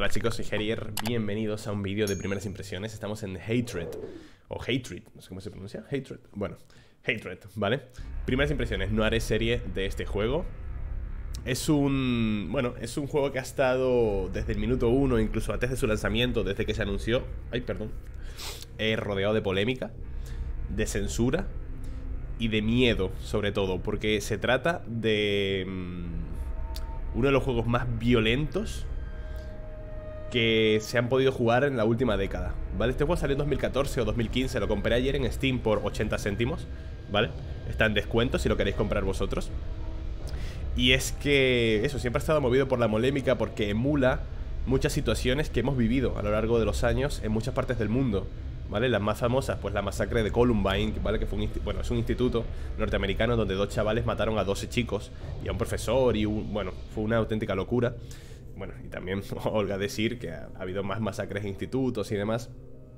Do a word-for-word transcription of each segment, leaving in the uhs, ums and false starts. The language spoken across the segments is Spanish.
Hola chicos, soy Herier, bienvenidos a un vídeo de primeras impresiones. Estamos en Hatred, o Hatred, no sé cómo se pronuncia, Hatred, bueno, Hatred, ¿vale? Primeras impresiones, no haré serie de este juego. Es un, bueno, es un juego que ha estado desde el minuto uno, incluso antes de su lanzamiento, desde que se anunció, ay, perdón, eh, rodeado de polémica, de censura y de miedo, sobre todo, porque se trata de um, uno de los juegos más violentos que se han podido jugar en la última década, ¿vale? Este juego salió en dos mil catorce o dos mil quince, lo compré ayer en Steam por ochenta céntimos, ¿vale? Está en descuento si lo queréis comprar vosotros. Y es que eso, siempre ha estado movido por la polémica porque emula muchas situaciones que hemos vivido a lo largo de los años en muchas partes del mundo, ¿vale? Las más famosas, pues la masacre de Columbine, ¿vale? Que fue un, bueno, es un instituto norteamericano donde dos chavales mataron a doce chicos y a un profesor y un, bueno, fue una auténtica locura. Bueno, y también, Olga, decir que ha, ha habido más masacres en institutos y demás.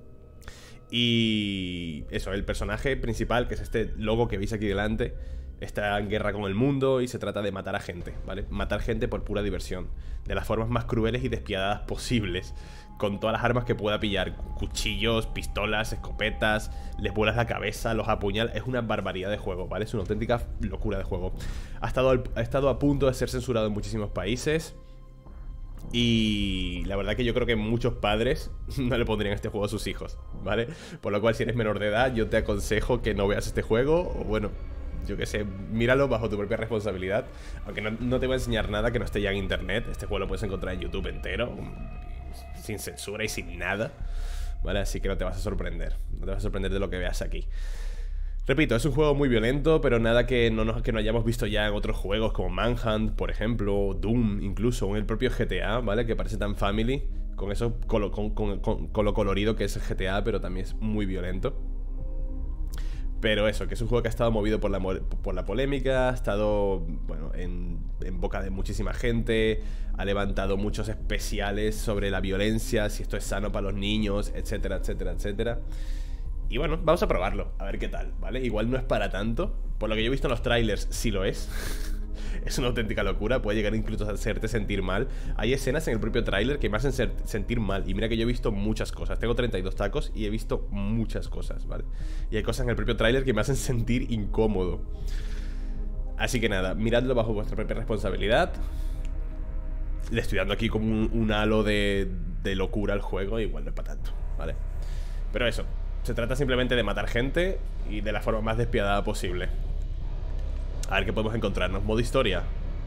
Y eso, el personaje principal, que es este logo que veis aquí delante, está en guerra con el mundo y se trata de matar a gente, ¿vale? Matar gente por pura diversión, de las formas más crueles y despiadadas posibles, con todas las armas que pueda pillar, cuchillos, pistolas, escopetas, les vuelas la cabeza, los apuñala. Es una barbaridad de juego, ¿vale? Es una auténtica locura de juego. Ha estado, al, ha estado a punto de ser censurado en muchísimos países. Y la verdad que yo creo que muchos padres no le pondrían este juego a sus hijos, ¿vale? Por lo cual, si eres menor de edad, yo te aconsejo que no veas este juego. O bueno, yo que sé, míralo bajo tu propia responsabilidad. Aunque no, no te voy a enseñar nada que no esté ya en internet. Este juego lo puedes encontrar en YouTube entero, sin censura y sin nada, ¿vale? Así que no te vas a sorprender. No te vas a sorprender de lo que veas aquí. Repito, es un juego muy violento, pero nada que no, nos, que no hayamos visto ya en otros juegos como Manhunt, por ejemplo, Doom, incluso, o en el propio G T A, ¿vale? Que parece tan family, con eso, con lo, con, con, con, con lo colorido que es el G T A, pero también es muy violento. Pero eso, que es un juego que ha estado movido por la, por la polémica, ha estado, bueno, en, en boca de muchísima gente, ha levantado muchos especiales sobre la violencia, si esto es sano para los niños, etcétera, etcétera, etcétera. Y bueno, vamos a probarlo, a ver qué tal, ¿vale? Igual no es para tanto. Por lo que yo he visto en los trailers, sí lo es. Es una auténtica locura, puede llegar incluso a hacerte sentir mal. Hay escenas en el propio tráiler que me hacen ser, sentir mal. Y mira que yo he visto muchas cosas. Tengo treinta y dos tacos y he visto muchas cosas, ¿vale? Y hay cosas en el propio tráiler que me hacen sentir incómodo. Así que nada, miradlo bajo vuestra propia responsabilidad. Le estoy dando aquí como un, un halo de, de locura al juego. Igual no es para tanto, ¿vale? Pero eso, se trata simplemente de matar gente y de la forma más despiadada posible. A ver qué podemos encontrarnos. Modo historia.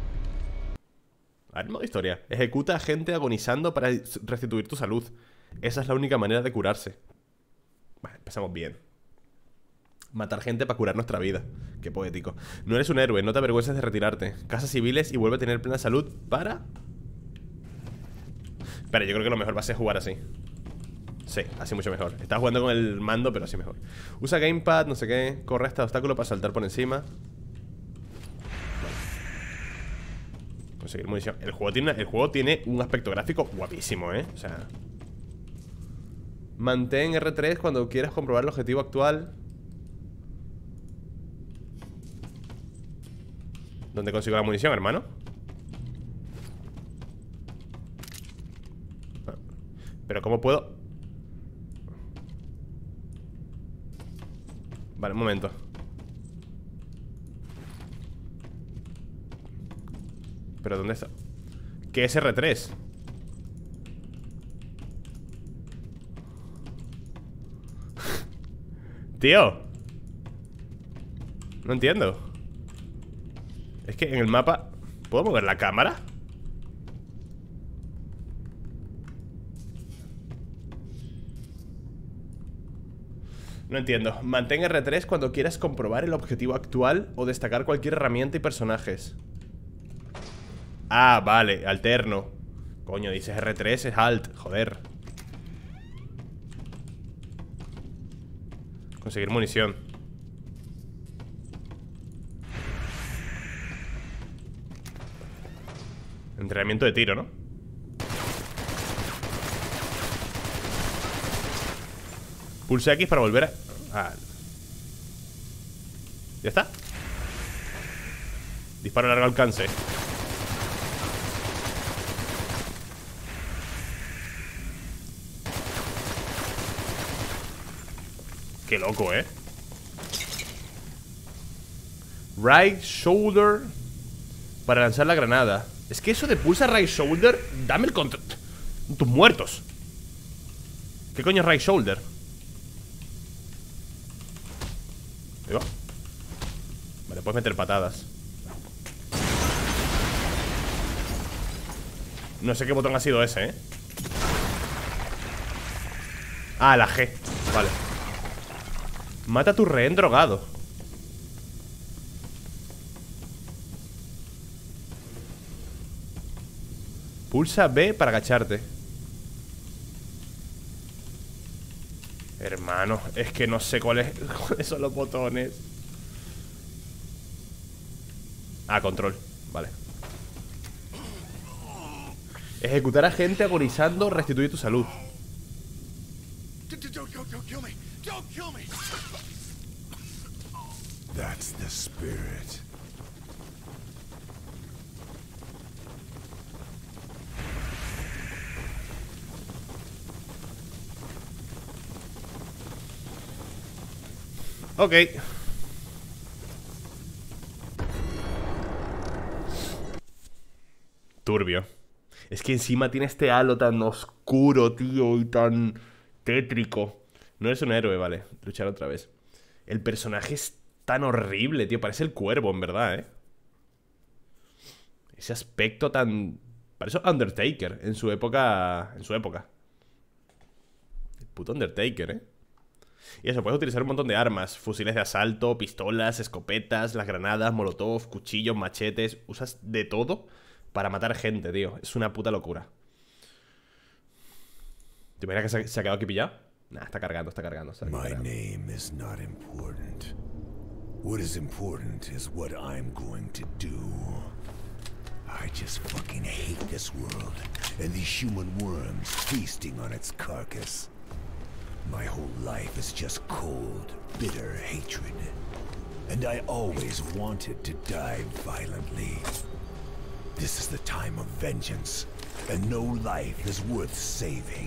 A ver, modo historia. Ejecuta a gente agonizando para restituir tu salud. Esa es la única manera de curarse. Bueno, empezamos bien. Matar gente para curar nuestra vida. Qué poético. No eres un héroe, no te avergüences de retirarte. Casa civiles y vuelve a tener plena salud para... Espera, yo creo que lo mejor va a ser jugar así. Sí, así mucho mejor. Estás jugando con el mando, pero así mejor. Usa gamepad, no sé qué. Corre hasta obstáculo para saltar por encima. Conseguir munición. El juego tiene, el juego tiene un aspecto gráfico guapísimo, ¿eh? O sea... Mantén R tres cuando quieras comprobar el objetivo actual. ¿Dónde consigo la munición, hermano? Pero ¿cómo puedo...? Vale, un momento. ¿Pero dónde está? ¿Qué es R tres? Tío, no entiendo. Es que en el mapa... ¿Puedo mover la cámara? No entiendo. Mantén R tres cuando quieras comprobar el objetivo actual o destacar cualquier herramienta y personajes. Ah, vale, alterno. Coño, dices R tres, es alt, joder. Conseguir munición. Entrenamiento de tiro, ¿no? Pulse X para volver a... Ah. ¿Ya está? Disparo a largo alcance. Qué loco, ¿eh? Right shoulder para lanzar la granada. Es que eso de pulsa right shoulder, dame el control. Tus muertos. ¿Qué coño es right shoulder? Ahí va. Vale, puedes meter patadas. No sé qué botón ha sido ese, ¿eh? Ah, la G. Vale. Mata a tu rehén drogado. Pulsa B para agacharte. Hermano, es que no sé cuáles, cuáles son los botones. Ah, control, vale. Ejecutar a gente agonizando restituye tu salud. That's the spirit. Ok. Turbio. Es que encima tiene este halo tan oscuro, tío, y tan tétrico. No eres un héroe, vale. Luchar otra vez. El personaje es tan horrible, tío. Parece el cuervo, en verdad, ¿eh? Ese aspecto tan... Parece Undertaker en su época... En su época. El puto Undertaker, ¿eh? Y eso, puedes utilizar un montón de armas. Fusiles de asalto, pistolas, escopetas, las granadas, molotov, cuchillos, machetes. Usas de todo para matar gente, tío. Es una puta locura. ¿Te imaginas que se, se ha quedado aquí pillado? Nah, está cargando, está cargando, está cargando. My name is not important. What is important is what I'm going to do. I just fucking hate this world and these human worms feasting on its carcass. My whole life is just cold, bitter hatred. And I always wanted to die violently. This is the time of vengeance, and no life is worth saving.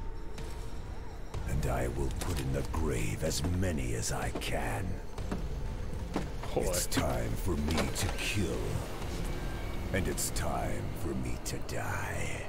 And I will put in the grave as many as I can. Joder. It's time for me to kill. And it's time for me to die.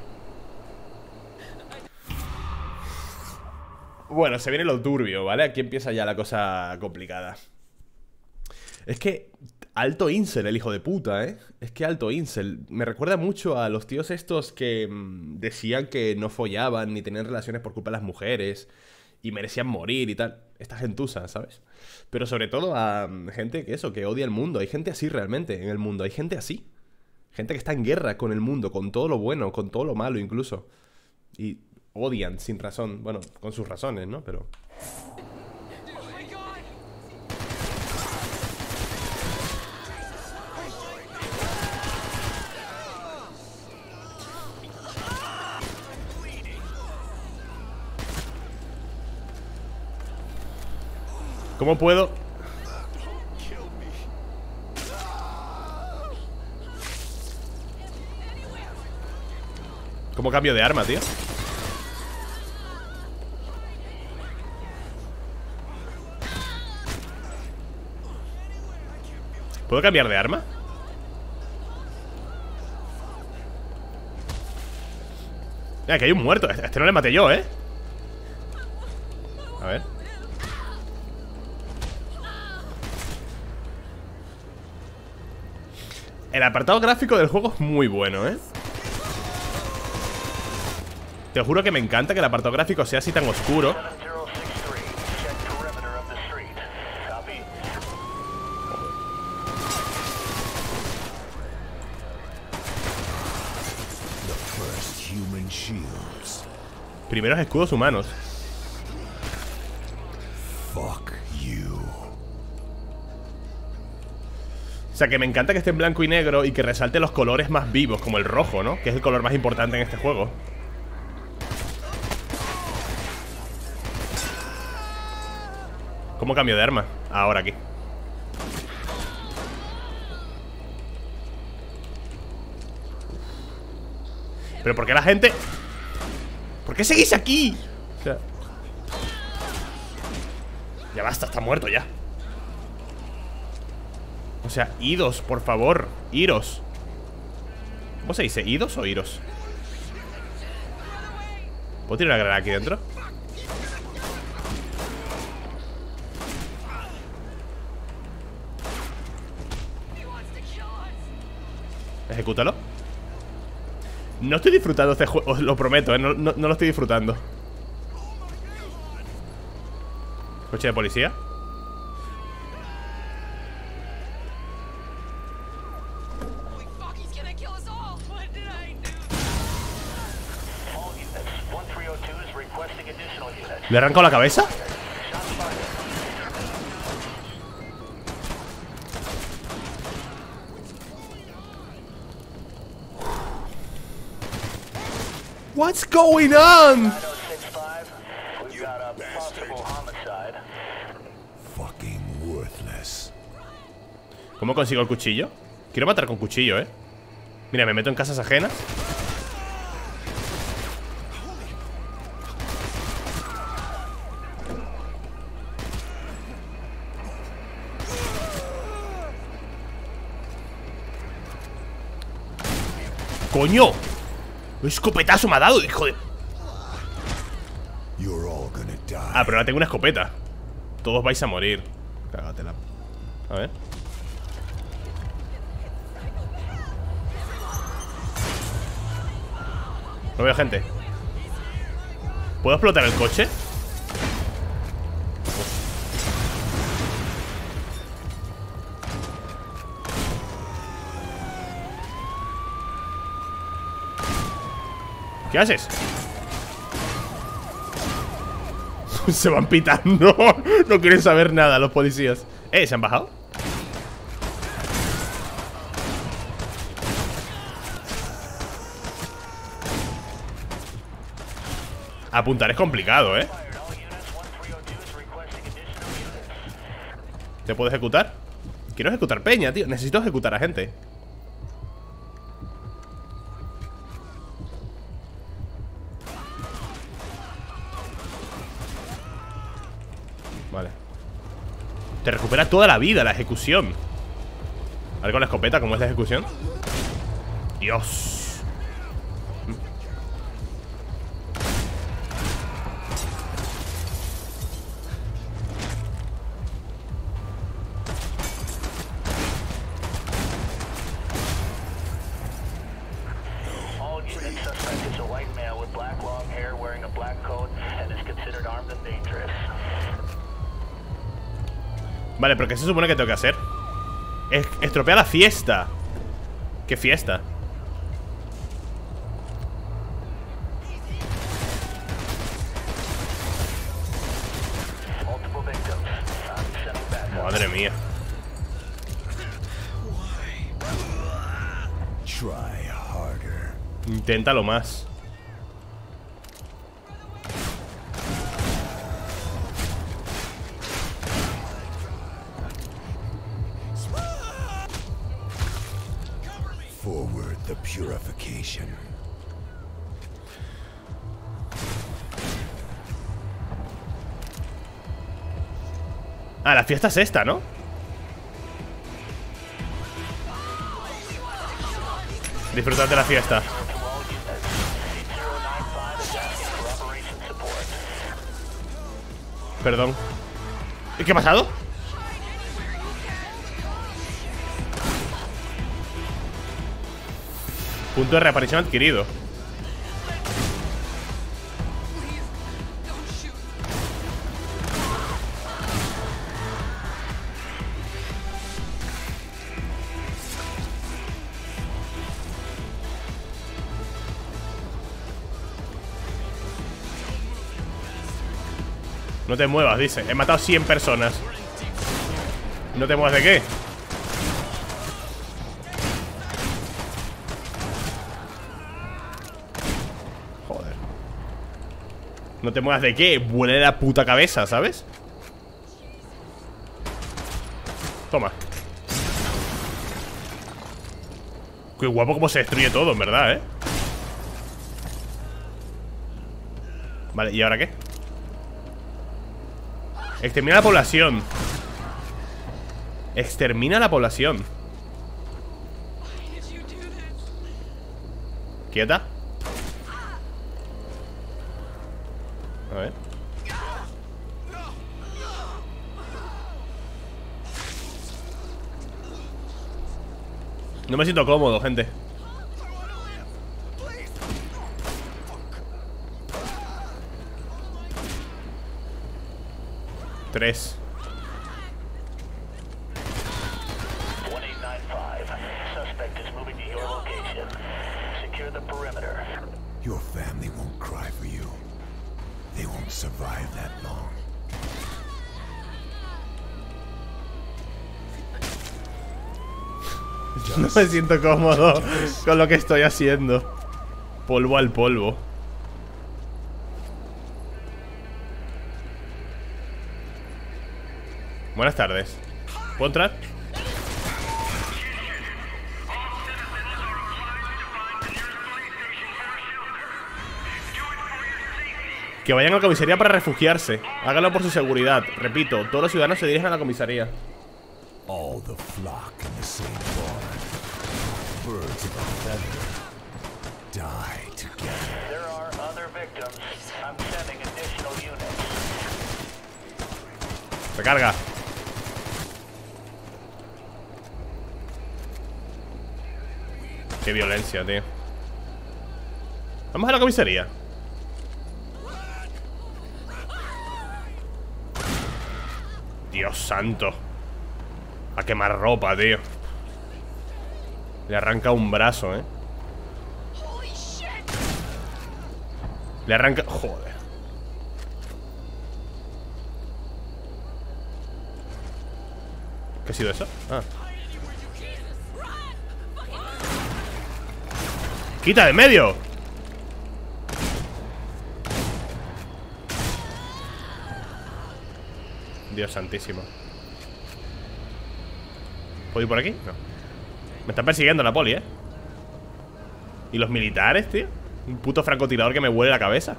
Bueno, se viene lo turbio, ¿vale? Aquí empieza ya la cosa complicada. Es que... Alto incel, el hijo de puta, ¿eh? Es que alto incel. Me recuerda mucho a los tíos estos que mmm, decían que no follaban ni tenían relaciones por culpa de las mujeres y merecían morir y tal. Esta gentuza, ¿sabes? Pero sobre todo a um, gente que eso, que odia el mundo. Hay gente así realmente en el mundo. Hay gente así. Gente que está en guerra con el mundo, con todo lo bueno, con todo lo malo incluso. Y odian sin razón. Bueno, con sus razones, ¿no? Pero... ¿Cómo puedo? ¿Cómo cambio de arma, tío? ¿Puedo cambiar de arma? Mira, que hay un muerto. Este no le maté yo, ¿eh? A ver. El apartado gráfico del juego es muy bueno, ¿eh? Te juro que me encanta que el apartado gráfico sea así tan oscuro. Primeros escudos humanos. Fuck you. O sea, que me encanta que esté en blanco y negro y que resalte los colores más vivos, como el rojo, ¿no? Que es el color más importante en este juego. ¿Cómo cambio de arma? Ahora aquí. ¿Pero por qué la gente...? ¿Por qué seguís aquí? O sea... Ya basta, está muerto ya. O sea, idos, por favor. Iros. ¿Cómo se dice? ¿Idos o iros? ¿Puedo tirar una granada aquí dentro? Ejecútalo. No estoy disfrutando este juego, os lo prometo, ¿eh? no, no, no lo estoy disfrutando. Coche de policía. ¿Le he arrancado la cabeza? What's going on? Fucking worthless. ¿Cómo consigo el cuchillo? Quiero matar con cuchillo, eh. Mira, me meto en casas ajenas. ¡Coño! ¡Un escopetazo me ha dado, hijo de... You're all gonna die. Ah, pero ahora tengo una escopeta. Todos vais a morir. Cágatela. A ver. No veo gente. ¿Puedo explotar el coche? ¿Qué haces? Se van pitando. No quieren saber nada los policías. Eh, ¿se han bajado? Apuntar es complicado, ¿eh? ¿Te puedo ejecutar? Quiero ejecutar peña, tío. Necesito ejecutar a gente. Vale. Te recupera toda la vida la ejecución. A ver con la escopeta, ¿cómo es la ejecución? Dios. Vale, pero ¿qué se supone que tengo que hacer? Es estropear la fiesta. ¿Qué fiesta? Madre mía. Try harder. Inténtalo más. Forward the purification. Ah, la fiesta es esta, ¿no? Disfrutad de la fiesta. Perdón. ¿Y qué ha pasado? Punto de reaparición adquirido. No te muevas, dice. He matado cien personas. ¿No te muevas de qué? Joder. ¿No te muevas de qué? Vuelve la puta cabeza, ¿sabes? Toma. Qué guapo como se destruye todo, en verdad, ¿eh? Vale, ¿y ahora qué? Extermina la población. Extermina la población. Quieta. A ver. No me siento cómodo, gente. Tres. Your family won't cry for you. They won't survive that long. No me siento cómodo con lo que estoy haciendo. Polvo al polvo. Buenas tardes. ¿Puedo entrar? Que vayan a la comisaría para refugiarse. Háganlo por su seguridad. Repito, todos los ciudadanos se dirigen a la comisaría. All the flock in the same barn. Birds of a feather die together. There are other victims. I'm sending additional units. Recarga. Qué violencia, tío. Vamos a la comisaría. Dios santo. A quemar ropa, tío. Le arranca un brazo, eh. Le arranca... Joder. ¿Qué ha sido eso? Ah. ¡Quita de medio! Dios santísimo. ¿Puedo ir por aquí? No. Me está persiguiendo la poli, ¿eh? ¿Y los militares, tío? Un puto francotirador que me huele la cabeza.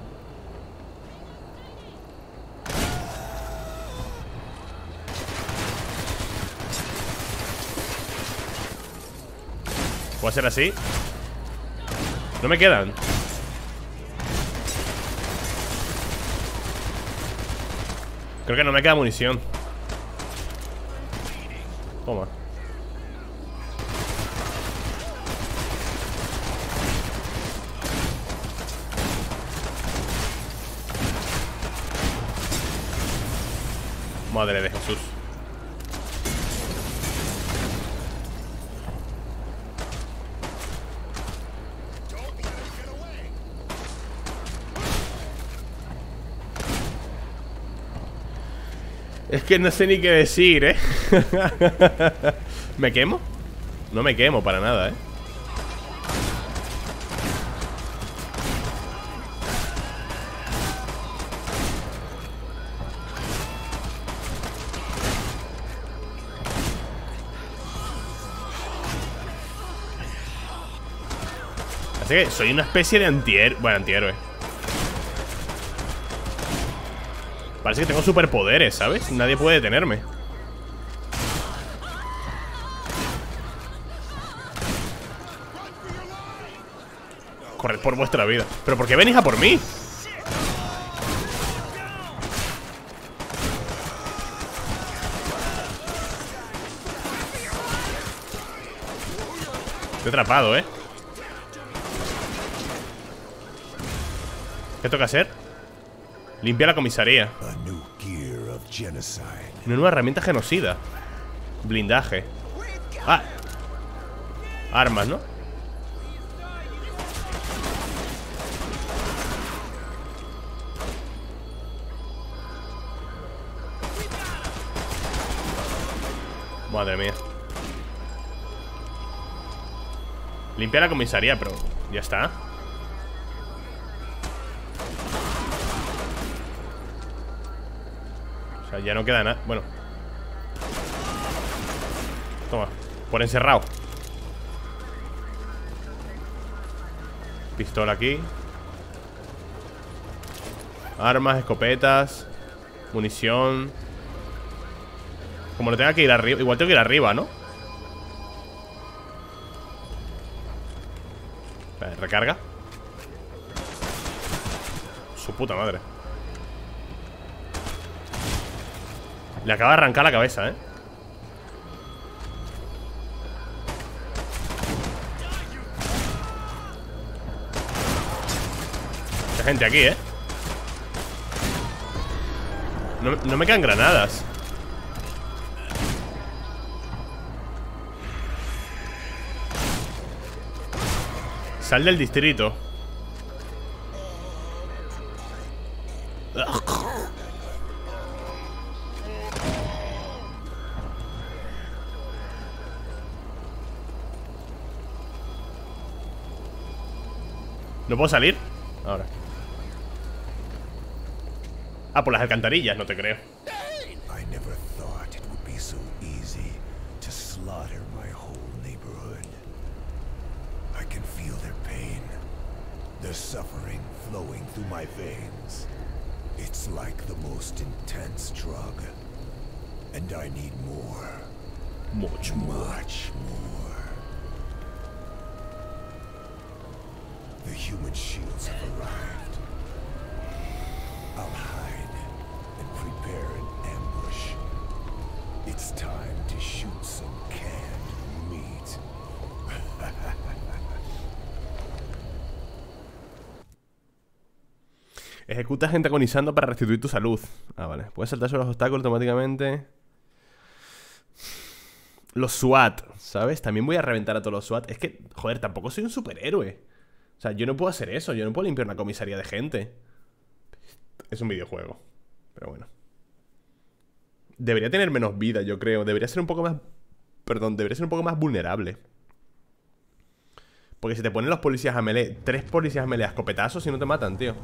¿Puedo hacer así? No me quedan. Creo que no me queda munición. Toma. Madre de Jesús. Es que no sé ni qué decir, ¿eh? ¿Me quemo? No me quemo para nada, ¿eh? Así que soy una especie de antihéroe. Bueno, antihéroe. Parece que tengo superpoderes, ¿sabes? Nadie puede detenerme. Corred por vuestra vida. ¿Pero por qué venís a por mí? Estoy atrapado, ¿eh? ¿Qué toca hacer? Limpia la comisaría. Una nueva herramienta genocida. Blindaje. Ah. Armas, ¿no? Madre mía. Limpia la comisaría, pero ya está. O sea, ya no queda nada. Bueno. Toma, por encerrado. Pistola aquí. Armas, escopetas, munición. Como no tenga que ir arriba. Igual tengo que ir arriba, ¿no? Vale, recarga. Su puta madre. Le acaba de arrancar la cabeza, ¿eh? Mucha gente aquí, ¿eh? No, no me quedan granadas. Sal del distrito. ¿No puedo salir? Ahora. Ah, por las alcantarillas, no te creo. I never thought it would be so easy to slaughter my whole neighborhood. I can feel their pain, their suffering flowing through my veins. It's like the most intense drug, and I need more. Much more. Much more. The human shields have arrived. I'll hide and prepare an ambush. It's time to shoot some canned meat. Ejecuta gente agonizando para restituir tu salud. Ah, vale. Puedes saltar sobre los obstáculos automáticamente. Los SWAT, ¿sabes? También voy a reventar a todos los SWAT. Es que, joder, tampoco soy un superhéroe. O sea, yo no puedo hacer eso. Yo no puedo limpiar una comisaría de gente. Es un videojuego. Pero bueno. Debería tener menos vida, yo creo. Debería ser un poco más... Perdón, debería ser un poco más vulnerable. Porque si te ponen los policías a melee, tres policías a melee a escopetazos y no te matan, tío.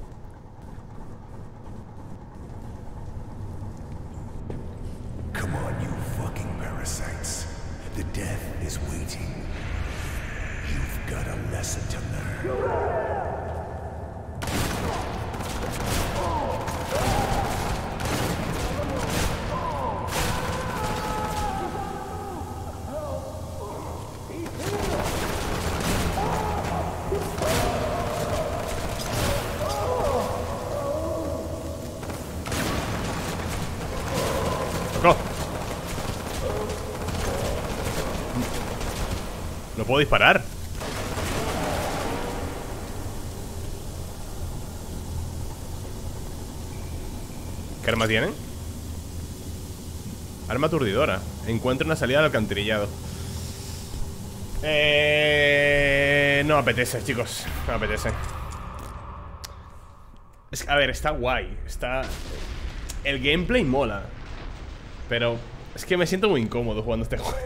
Come on, you fucking parasites. The death is waiting. You've got a lesson to learn. ¡Loco! No puedo disparar. ¿Qué arma tienen? Arma aturdidora. Encuentra una salida al alcantarillado. Eh... No me apetece, chicos. No me apetece. Es que, a ver, está guay. Está... El gameplay mola. Pero es que me siento muy incómodo jugando este juego.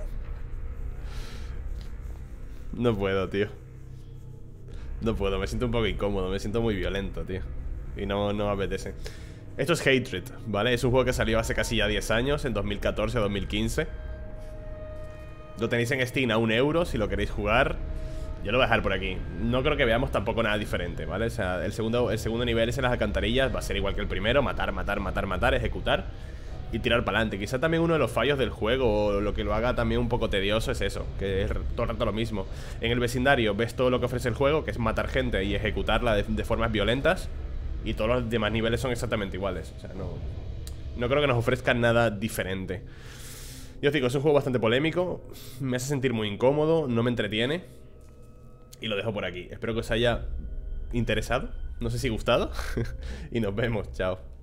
No puedo, tío. No puedo, me siento un poco incómodo. Me siento muy violento, tío. Y no, no me apetece. Esto es Hatred, ¿vale? Es un juego que salió hace casi ya diez años, en dos mil catorce o dos mil quince. Lo tenéis en Steam a un euro si lo queréis jugar. Yo lo voy a dejar por aquí. No creo que veamos tampoco nada diferente, ¿vale? O sea, el segundo, el segundo nivel es en las alcantarillas. Va a ser igual que el primero. Matar, matar, matar, matar, ejecutar y tirar para adelante. Quizá también uno de los fallos del juego, o lo que lo haga también un poco tedioso, es eso, que es todo el rato lo mismo. En el vecindario ves todo lo que ofrece el juego, que es matar gente y ejecutarla de, de formas violentas. Y todos los demás niveles son exactamente iguales. O sea, no, no creo que nos ofrezcan nada diferente. Yo os digo, es un juego bastante polémico. Me hace sentir muy incómodo, no me entretiene. Y lo dejo por aquí. Espero que os haya interesado. No sé si gustado. Y nos vemos, chao.